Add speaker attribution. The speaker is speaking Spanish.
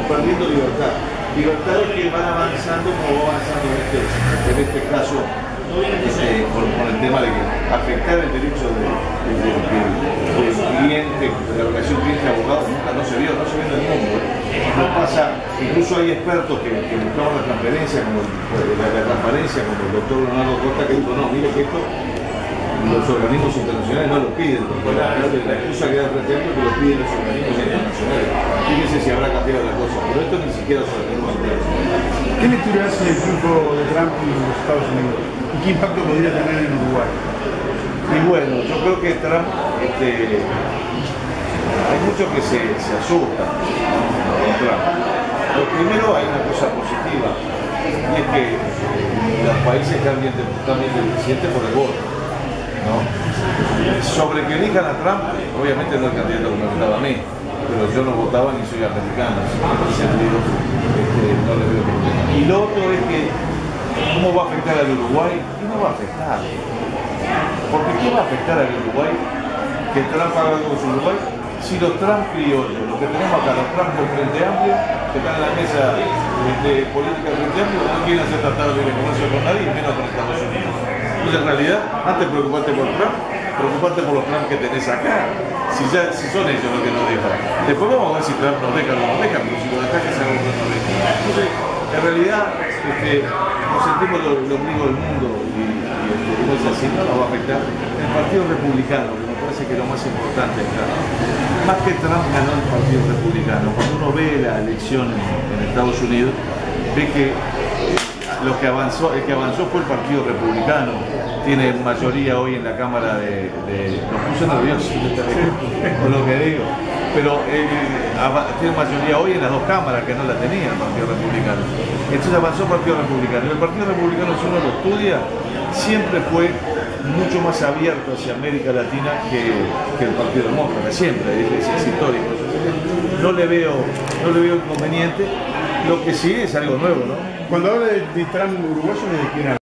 Speaker 1: perdiendo libertad. Libertades que van avanzando como va avanzando en este caso, por el tema de que afectar el derecho del cliente, de la relación cliente-abogado, nunca no se vio en el mundo. No pasa, incluso hay expertos que buscaban la transparencia, como el doctor Leonardo Costa, que dijo, no, mire que esto los organismos internacionales no lo piden, porque la excusa que da planteando que lo piden los organismos internacionales. Fíjense si habrá cambiado la cosa, pero esto ni siquiera los organismos internacionales.
Speaker 2: ¿Qué lectura hace del triunfo de Trump en los Estados Unidos? ¿Y qué impacto podría tener en Uruguay?
Speaker 1: Y bueno, yo creo que Trump, hay muchos que se asustan con Trump. Pero primero hay una cosa positiva, y es que los países cambian de presidente por el voto, ¿no? Sobre que elijan a Trump, obviamente no el candidato que me votaba a mí, pero yo no votaba ni soy americano, en ese sentido no le veo problema. Y lo otro es que, ¿cómo va a afectar al Uruguay? ¿Qué no va a afectar? Porque ¿qué va a afectar al Uruguay que Trump haga algo con su Uruguay? Si los Trump criollos, los que tenemos acá, los Trump del Frente Amplio, que están en la mesa de política del Frente Amplio, no quieren hacer tratado de comercio con nadie, menos con Estados Unidos. Entonces, en realidad, antes de preocuparte por Trump, preocuparte por los Trump que tenés acá. Si son ellos los que nos dejan. Después vamos a ver si Trump nos deja o no nos deja, pero si lo deja que se haga otro nos deja. Entonces, en realidad, nos sentimos el ombligo del mundo y no es así, no nos va a afectar. El Partido Republicano, que me parece que es lo más importante acá. Más que Trump ganó el Partido Republicano. Cuando uno ve la elección en Estados Unidos, ve que el que avanzó fue el Partido Republicano. Tiene mayoría hoy en la Cámara nos puso nerviosos con lo que digo, pero tiene mayoría hoy en las dos cámaras que no la tenía el Partido Republicano. Entonces avanzó el Partido Republicano. El Partido Republicano, si uno lo estudia, siempre fue mucho más abierto hacia América Latina que el Partido Demócrata, siempre, es histórico. No le veo inconveniente. Lo que sí es algo nuevo, ¿no?
Speaker 2: Cuando habla de Trump uruguayo, ¿de quién habla?